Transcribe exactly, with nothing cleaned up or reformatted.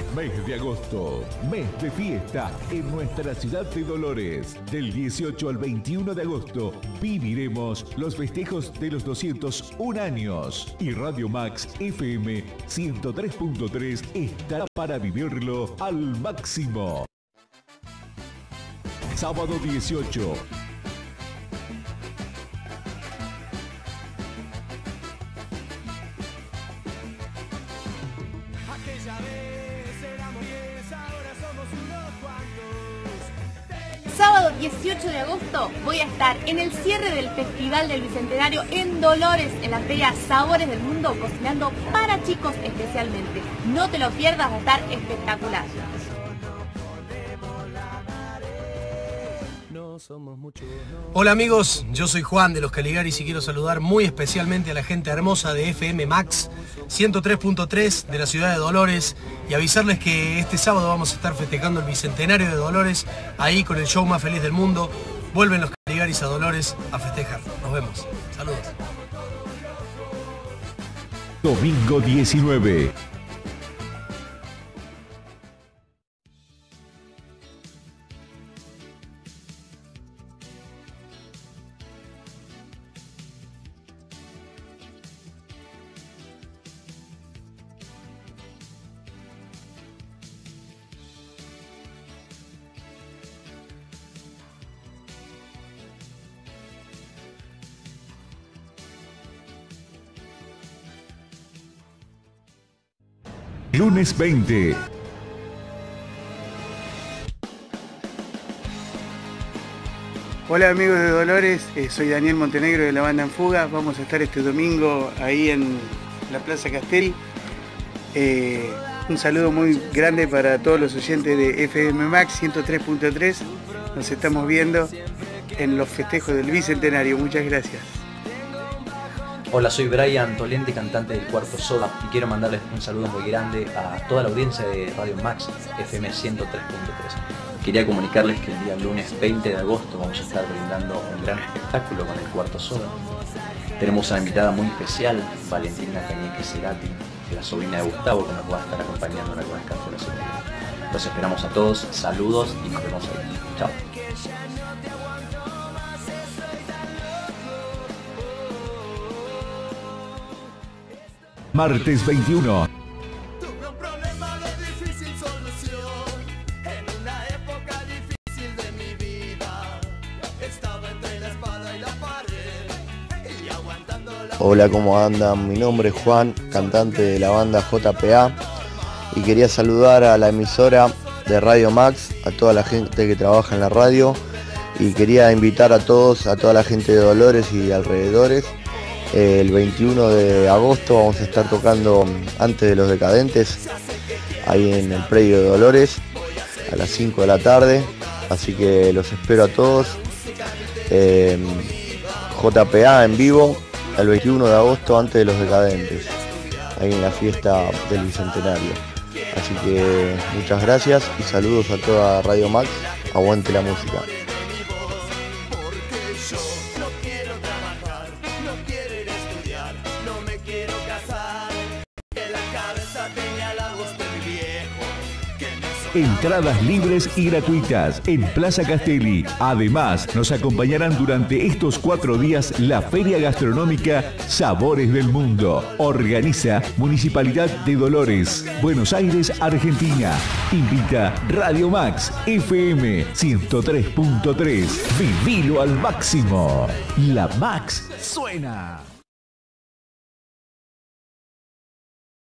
Mes de agosto, mes de fiesta en nuestra ciudad de Dolores. Del dieciocho al veintiuno de agosto viviremos los festejos de los doscientos un años. Y Radio Max F M ciento tres punto tres estará para vivirlo al máximo. Sábado dieciocho. Sábado dieciocho de agosto voy a estar en el cierre del Festival del Bicentenario en Dolores, en la feria Sabores del Mundo, cocinando para chicos especialmente. No te lo pierdas, va a estar espectacular. Hola amigos, yo soy Juan de los Caligaris y quiero saludar muy especialmente a la gente hermosa de F M Max ciento tres punto tres de la ciudad de Dolores y avisarles que este sábado vamos a estar festejando el Bicentenario de Dolores, ahí con el show más feliz del mundo. Vuelven los Caligaris a Dolores a festejar. Nos vemos. Saludos. Domingo diecinueve. Lunes veinte. Hola amigos de Dolores, eh, soy Daniel Montenegro de la banda En Fuga. Vamos a estar este domingo ahí en la Plaza Castel. Eh, un saludo muy grande para todos los oyentes de F M Max ciento tres punto tres. Nos estamos viendo en los festejos del Bicentenario. Muchas gracias. Hola, soy Brian Tolente, cantante del Cuarto Soda, y quiero mandarles un saludo muy grande a toda la audiencia de Radio Max F M ciento tres punto tres. Quería comunicarles que el día lunes veinte de agosto vamos a estar brindando un gran espectáculo con el Cuarto Soda. Tenemos una invitada muy especial, Valentina Cañeque Cerati, la sobrina de Gustavo, que nos va a estar acompañando en algunas canciones. Los esperamos a todos, saludos y nos vemos ahí. Chao. Martes veintiuno. Tuve un problema de difícil solución en una época difícil de mi vida. Estaba entre la espada y la pared y aguantando la... Hola, ¿cómo andan? Mi nombre es Juan, cantante de la banda J P A, y quería saludar a la emisora de Radio Max, a toda la gente que trabaja en la radio, y quería invitar a todos, a toda la gente de Dolores y alrededores. El veintiuno de agosto vamos a estar tocando antes de Los Decadentes, ahí en el predio de Dolores, a las cinco de la tarde, así que los espero a todos. Eh, J P A en vivo, el veintiuno de agosto antes de Los Decadentes, ahí en la fiesta del Bicentenario. Así que muchas gracias y saludos a toda Radio Max, aguante la música. Entradas libres y gratuitas en Plaza Castelli. Además, nos acompañarán durante estos cuatro días la Feria Gastronómica Sabores del Mundo. Organiza Municipalidad de Dolores, Buenos Aires, Argentina. Invita Radio Max F M ciento tres punto tres. Vivilo al máximo. La Max suena.